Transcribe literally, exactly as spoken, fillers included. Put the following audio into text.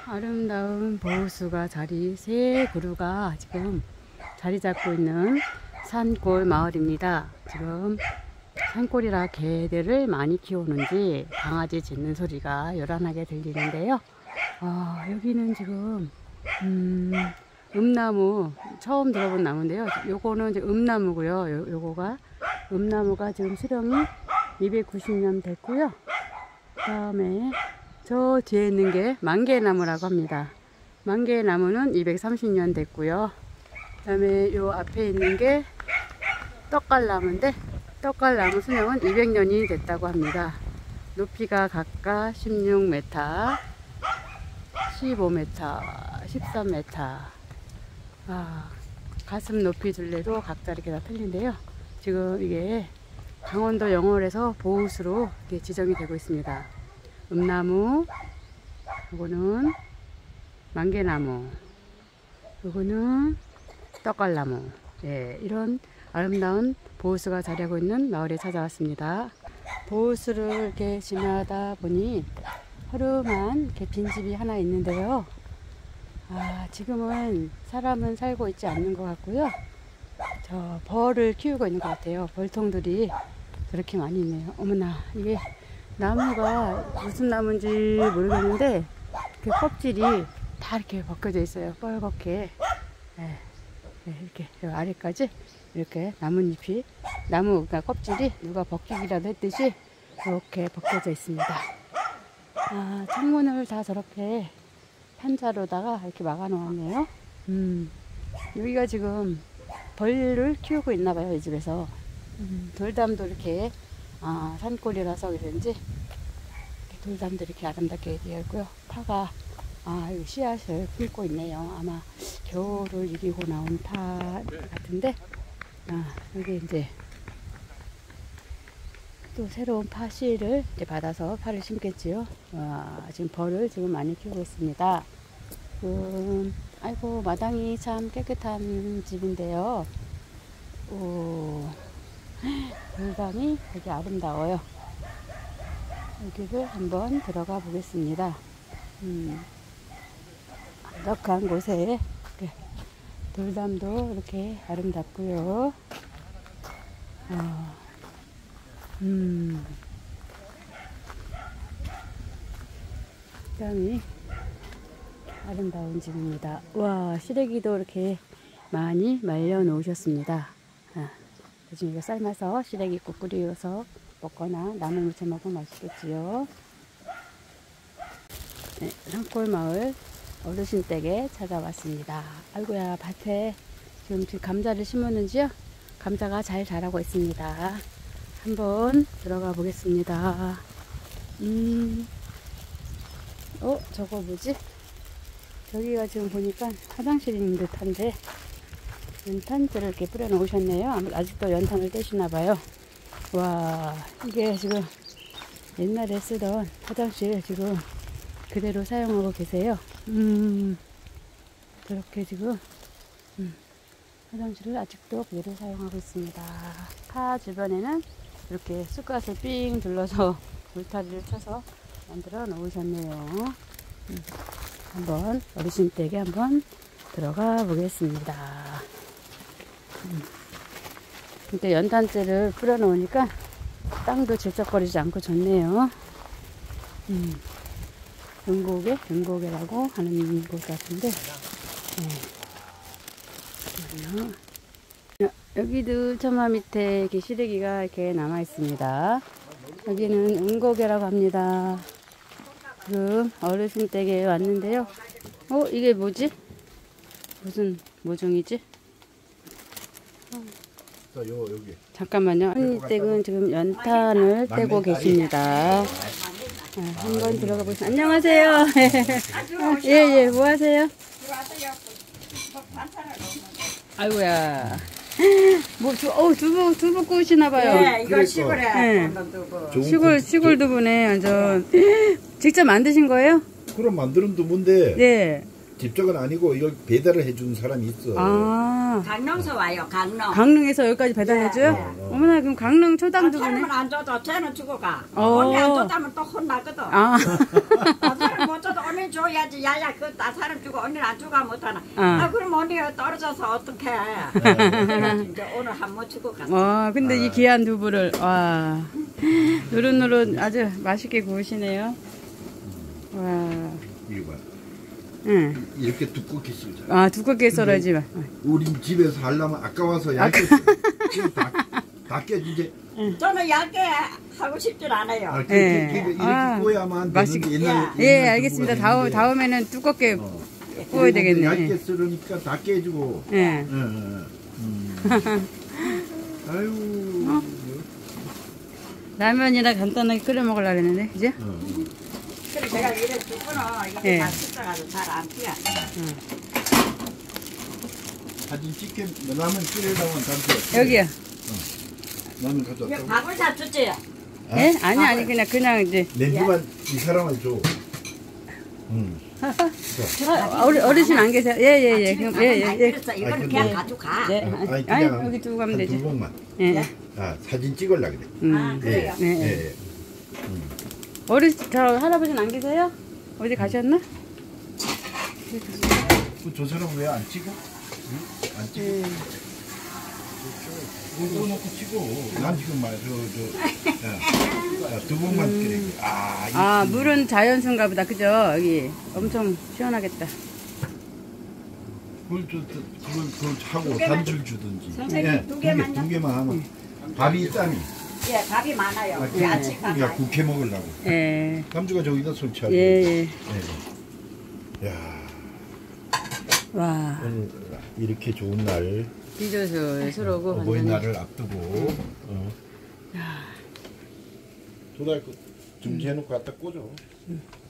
아름다운 보호수가 자리, 세 그루가 지금 자리 잡고 있는 산골 마을입니다. 지금 산골이라 개들을 많이 키우는지 강아지 짖는 소리가 요란하게 들리는데요. 아, 여기는 지금 음, 음나무, 처음 들어본 나무인데요. 요거는 이제 음나무고요. 요, 요거가 음나무가 지금 수령이 이백구십 년 됐고요. 그 다음에 저 뒤에 있는 게 만개나무라고 합니다. 만개나무는 이백삼십 년 됐고요. 그 다음에 요 앞에 있는 게 떡갈나무인데 떡갈나무 수명은 이백 년이 됐다고 합니다. 높이가 각각 십육 미터, 십오 미터, 십삼 미터. 아, 가슴 높이 둘레도 각자 이렇게 다 틀린데요. 지금 이게 강원도 영월에서 보호수로 이렇게 지정이 되고 있습니다. 음나무, 요거는 만개나무, 요거는 떡갈나무. 예, 이런 아름다운 보호수가 자리하고 있는 마을에 찾아왔습니다. 보호수를 이렇게 지나다 보니 허름한 이렇게 빈집이 하나 있는데요. 아, 지금은 사람은 살고 있지 않는 것 같고요. 저 벌을 키우고 있는 것 같아요. 벌통들이 그렇게 많이 있네요. 어머나, 이게 나무가 무슨 나무인지 모르겠는데 그 껍질이 다 이렇게 벗겨져 있어요. 뻘겋게. 네, 네, 이렇게 아래까지 이렇게 나뭇잎이, 나무 그러니까 껍질이 누가 벗기기라도 했듯이 이렇게 벗겨져 있습니다. 아, 창문을 다 저렇게 판자로다가 이렇게 막아 놓았네요. 음, 여기가 지금 벌을 키우고 있나 봐요, 이 집에서. 음, 돌담도 이렇게, 아, 산골이라서 그런지 돌담도 이렇게 아름답게 되어 있고요. 파가, 아, 이 씨앗을 품고 있네요. 아마 겨울을 이기고 나온 파 같은데, 아, 여기 이제 또 새로운 파 씨를 이제 받아서 파를 심겠지요. 와, 지금 벌을 지금 많이 키우고 있습니다. 음, 아이고, 마당이 참 깨끗한 집인데요. 오, 돌담이 되게 아름다워요. 여기를 한번 들어가 보겠습니다. 음, 한적한 곳에 돌담도 이렇게 아름답고요. 어, 음, 돌담이 아름다운 집입니다. 와, 시래기도 이렇게 많이 말려 놓으셨습니다. 아, 요즘 이거 삶아서 시래기국 끓여서 먹거나 나물 무쳐 먹으면 맛있겠지요. 네, 산골마을 어르신 댁에 찾아왔습니다. 아이고야, 밭에 지금 감자를 심었는지요? 감자가 잘 자라고 있습니다. 한번 들어가 보겠습니다. 음, 어, 저거 뭐지? 여기가 지금 보니까 화장실인 듯한데 연탄들을 이렇게 뿌려 놓으셨네요. 아직도 연탄을 떼시나봐요. 와, 이게 지금 옛날에 쓰던 화장실 지금 그대로 사용하고 계세요. 음, 저렇게 지금 음, 화장실을 아직도 그대로 사용하고 있습니다. 파 주변에는 이렇게 쑥갓을 삥 둘러서 울타리를 쳐서 만들어 놓으셨네요. 음, 한번 어르신 댁에 한번 들어가 보겠습니다. 음. 근데 연탄재를 뿌려 놓으니까 땅도 질척거리지 않고 좋네요. 음. 은고개? 은고개라고 하는 곳 같은데, 네. 여기도 처마 밑에 이렇게 시래기가 이렇게 남아 있습니다. 여기는 은고개라고 합니다. 지금 어르신 댁에 왔는데요. 어, 이게 뭐지? 무슨 모종이지? 자, 요, 여기. 잠깐만요. 어르신 댁은 지금 연탄을 떼고 계십니다. 아, 한번 들어가 보세요. 안녕하세요. 예, 예, 뭐 하세요? 아이고야. 뭐, 두, 어, 두부, 두부 구우시나봐요. 네, 이거 시골에. 네. 시골, 시골 두부네, 완전. 직접 만드신 거예요? 그럼 만드는 두부인데. 네. 직접은 아니고 이걸 배달을 해주는 사람이 있어. 아. 강릉에서 와요, 강릉. 강릉에서 여기까지 배달해줘요? 네, 네. 어머나, 그럼 강릉 초당 아, 두부네? 사람은 안 줘도 쟤는 주고 가. 어. 언니 안 줬다면 또 혼나거든. 아. 아, 사람 못 줘도 언니 줘야지. 야야 그 나 사람 주고 언니는 안 주고 못하나. 어. 아 그럼 언니가 떨어져서 어떡해. 그래서 이제 오늘 한 번 주고 갔어. 와, 근데 이 귀한 두부를, 와. 노릇노릇 아주 맛있게 구우시네요. 와. 이거 봐. 응. 이렇게 두껍게 썰자. 아, 두껍게 썰어야지. 마. 우린 집에서 하려면 아까워서 얇게 썰- 그냥 다, 다 깨지지. 저는 얇게 하고 싶진 않아요. 아, 그, 예. 그, 그, 이렇게 아, 구워야만 맛있- 되는데 옛날, 예, 옛날 알겠습니다. 두부가 다음, 되는데. 다음에는 두껍게 어. 구워야 되겠네. 얇게 썰으니까 다 깨지고. 예. 예, 예, 예. 음. 아유. 라면이나 간단하게 끓여 먹으려고 했는데, 그죠? 어. 그래 제가 이래 두고는 이게 예. 다 씻어가지고 잘 안 튀어. 사진 찍게 라면 끓여다만 담겨. 여기요. 라면 이거 가져왔다고. 밥을 다 줬지? 예? 아니, 아니, 그냥, 그냥 이제. 냉기만 이 사람을 줘. 응. 아, 어르, 어르신 안 계세요? 예, 예, 예. 그럼, 예, 예, 예. 그래서 이거는 아니, 그냥 근데- 가져가. 네. 어, 아니, 그냥 여기 두고 가면 한 되죠. 두 번만. 예. 아, 사진 찍으려 그래. 음. 아 그래요? 네. 예, 예. 어르신, 저 할아버지는 안 계세요? 어디 가셨나? 그 저 사람 왜 안 찍어? 응? 안 찍어? 예. 이거 놓고 찍어. 난 지금 말, 저, 저, 야, 야, 두 번만 끓여. 아, 이- 아, 물은 자연수인가 보다. 그죠? 여기 엄청 시원하겠다. 그걸 저, 저, 그걸, 그걸 하고 두 개만 단줄 주든지. 선생님, 두 두 개만요? 개, 두 개만 하면. 밥이 쌈이. 예, 밥이 많아요. 아, 우리 아침 밥 우리가 많이. 국회 먹으려고. 예. 남주가 저기다 설치하고. 예, 예. 예. 야, 와, 오늘 이렇게 좋은 날, 비조술스러고 완전히. 어버이날을 앞두고, 어. 조달 거 준비해놓고 갖다 꽂아.